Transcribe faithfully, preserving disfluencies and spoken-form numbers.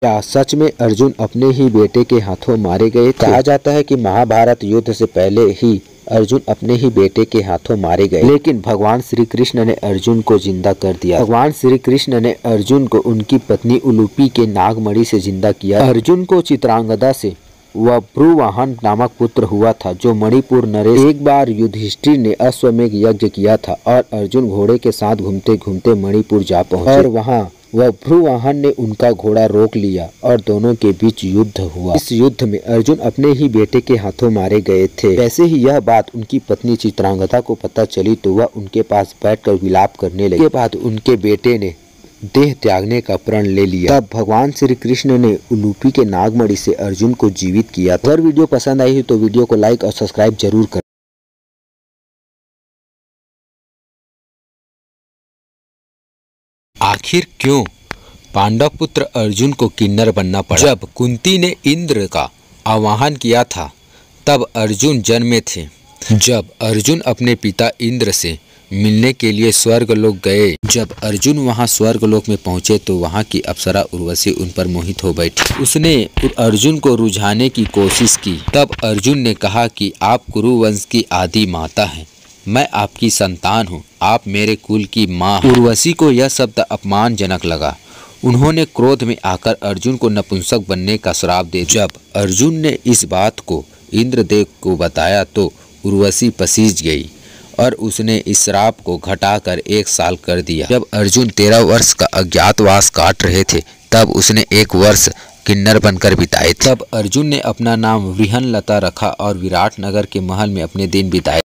क्या सच में अर्जुन अपने ही बेटे के हाथों मारे गए थे? कहा जाता है कि महाभारत युद्ध से पहले ही अर्जुन अपने ही बेटे के हाथों मारे गए, लेकिन भगवान श्री कृष्ण ने अर्जुन को जिंदा कर दिया। भगवान श्री कृष्ण ने अर्जुन को उनकी पत्नी उलूपी के नागमणि से जिंदा किया। अर्जुन को चित्रांगदा से वह भ्रुवाहन नामक पुत्र हुआ था, जो मणिपुर नरेश। एक बार युधिष्ठिर ने अश्वमेघ यज्ञ किया था और अर्जुन घोड़े के साथ घूमते घूमते मणिपुर जा पहुंचे और वहां वह भ्रुवाहन ने उनका घोड़ा रोक लिया और दोनों के बीच युद्ध हुआ। इस युद्ध में अर्जुन अपने ही बेटे के हाथों मारे गए थे। वैसे ही यह बात उनकी पत्नी चित्रांगदा को पता चली तो वह उनके पास बैठकर विलाप करने लगी। इसके बाद उनके बेटे ने देह त्यागने का प्रण ले लिया। तब भगवान श्री कृष्ण ने उलूपी के नागमणि से अर्जुन को जीवित किया। अगर वीडियो पसंद आई हो तो वीडियो को लाइक और सब्सक्राइब जरूर करें। आखिर क्यों पांडव पुत्र अर्जुन को किन्नर बनना पड़ा? जब कुंती ने इंद्र का आवाहन किया था तब अर्जुन जन्मे थे। जब अर्जुन अपने पिता इंद्र से मिलने के लिए स्वर्गलोक गए, जब अर्जुन वहां स्वर्गलोक में पहुंचे तो वहां की अप्सरा उर्वशी उन पर मोहित हो बैठी। उसने अर्जुन को रुझाने की कोशिश की। तब अर्जुन ने कहा कि आप कुरुवंश की आदि माता हैं, मैं आपकी संतान हूं, आप मेरे कुल की माँ। उर्वशी को यह शब्द अपमानजनक लगा। उन्होंने क्रोध में आकर अर्जुन को नपुंसक बनने का श्राप दे दिया। जब अर्जुन ने इस बात को इंद्रदेव को बताया तो उर्वशी पसीज गई और उसने इस श्राप को घटाकर एक साल कर दिया। जब अर्जुन तेरह वर्ष का अज्ञातवास काट रहे थे तब उसने एक वर्ष किन्नर बनकर बिताए। तब अर्जुन ने अपना नाम वृहनलता रखा और विराट नगर के महल में अपने दिन बिताए।